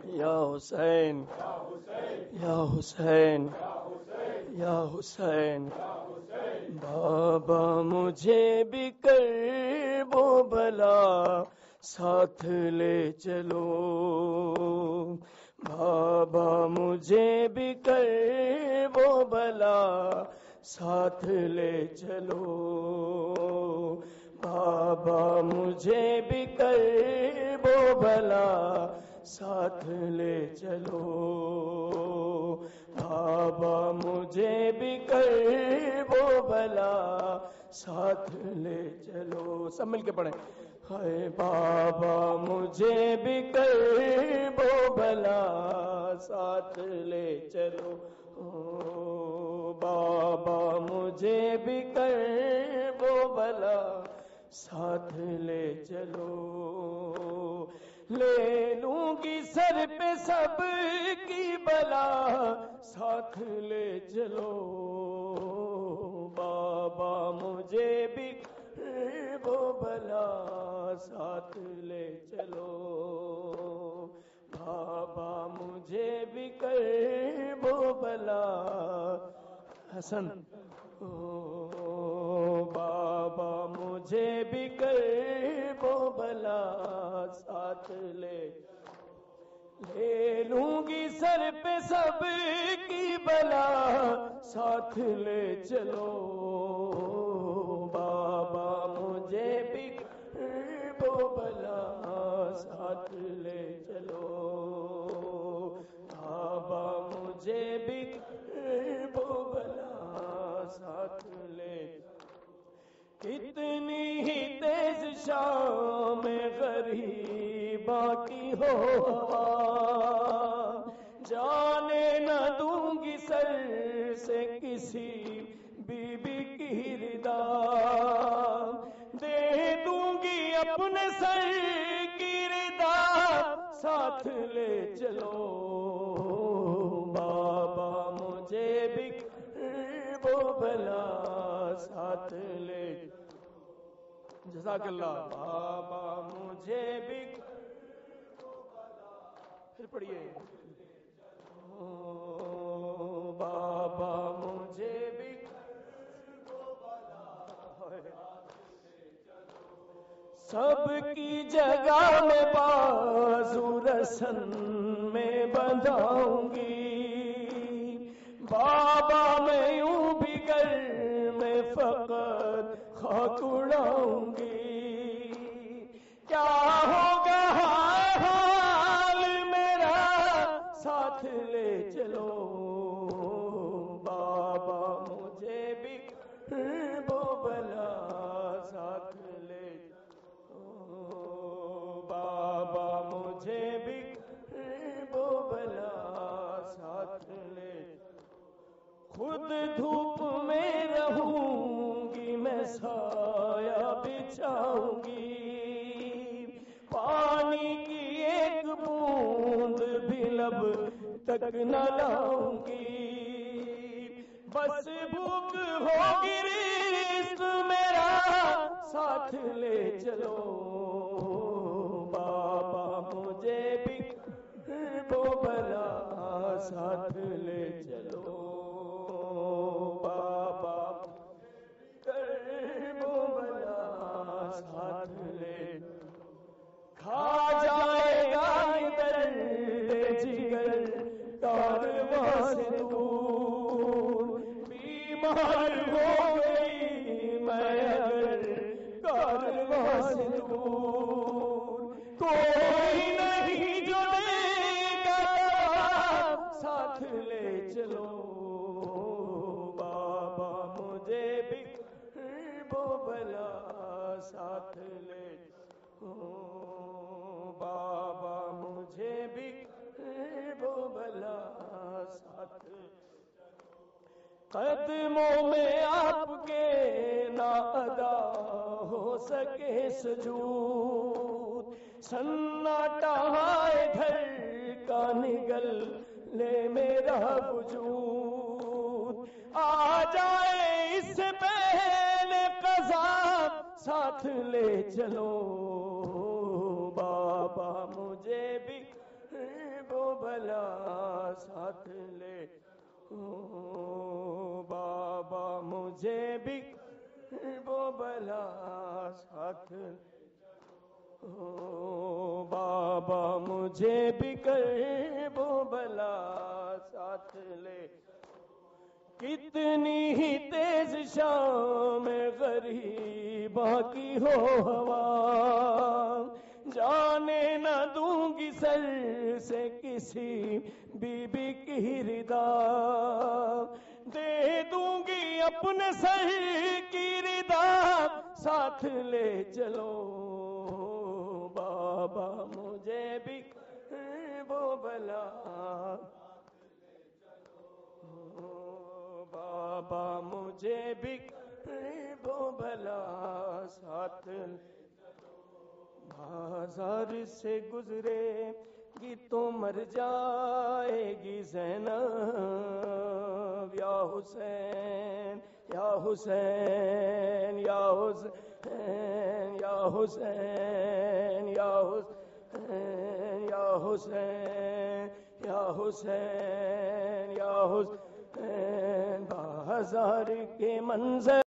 یا حسین یا حسین یا حسین بابا مجھے بھی کر وہ بلا ساتھ لے چلو بابا مجھے بھی کر وہ بلا ساتھ لے چلو بابا مجھے بھی کر وہ بلا ساتھ لے چلو بابا مجھے بھی کر وہ بلا ساتھ لے چلو سب مل کے پڑھیں ہائے بابا مجھے بھی کر وہ بلا ساتھ لے چلو بابا مجھے بھی کر وہ بلا ساتھ لے چلو لے لوں گی سر پہ سب کی بلا ساتھ لے چلو بابا مجھے بھی وہ بلا ساتھ لے چلو بابا مجھے بھی کر وہ بلا حسن بابا مجھے بھی کر وہ بلا ساتھ لے لوں گی سر پہ سب کی بلا ساتھ لے چلو بابا مجھے بھی وہ بلا ساتھ لے چلو بابا مجھے بھی وہ بلا ساتھ لے کتنی ہی تیز شام غریبا کی ہو جانے نہ دوں گی سر سے کسی بی بی کی ردا دے دوں گی اپنے سر کی ردا ساتھ لے چلو بابا مجھے بھی وہ بلا ساتھ لے جزاک اللہ بابا مجھے بھی پھر پڑھیے بابا مجھے بھی سب کی جگہ میں بازو رسن میں بندھاؤں گی بابا میں یوں بھی گر میں فقط خاک اڑاؤں گی کیا ہوگا حال میرا ساتھ لے چلو بابا مجھے بھی وہ بلا ساتھ لے بابا مجھے بھی وہ بلا ساتھ لے خود دھوپ میں رہوں گی میں سایہ بچھاؤں گی پانی کی ایک بوند بھی لب تک نہ لاؤں گی بس بھوک ہوگی رزق میرا ساتھ لے چلو بابا مجھے بھی وہ بلا ساتھ لے چلو بابا وہ بلا ساتھ لے کھا جائے گا درد جگر کارواں سے دور بیمار ہو گئی میں اگر کارواں سے دور کوئی نہیں جو گا ساتھ لے چلو بابا مجھے بھی وہ بلا ساتھ لے بابا مجھے بھی وہ بلا ساتھ قدموں میں آپ کے نہ ادا ہو سکے سجود سناٹا ہے گھر کا نگل لے میرا وجود آ جائے اس سے پہلے قضا ساتھ لے چلو بابا مجھے بھی وہ بھلا ساتھ لے بابا مجھے بھی وہ بھلا ساتھ بابا مجھے بھی کر وہ بھلا ساتھ لے کتنی ہی تیز شام غریباں کی ہو ہوا جانے نہ دوں گی سر سے کسی بی بی کی ردا دے دوں گی اپنے سر کی ردا ساتھ لے چلو بابا مجھے بھی وہ بھلا بابا مجھے بھی وہ بھلا ساتھ بازار سے گزرے گی تو مر جائے گی زینب یا حسین یا حسین یا حسین یا حسین یا حسین یا حسین یا حسین یا حسین بازار کے منظر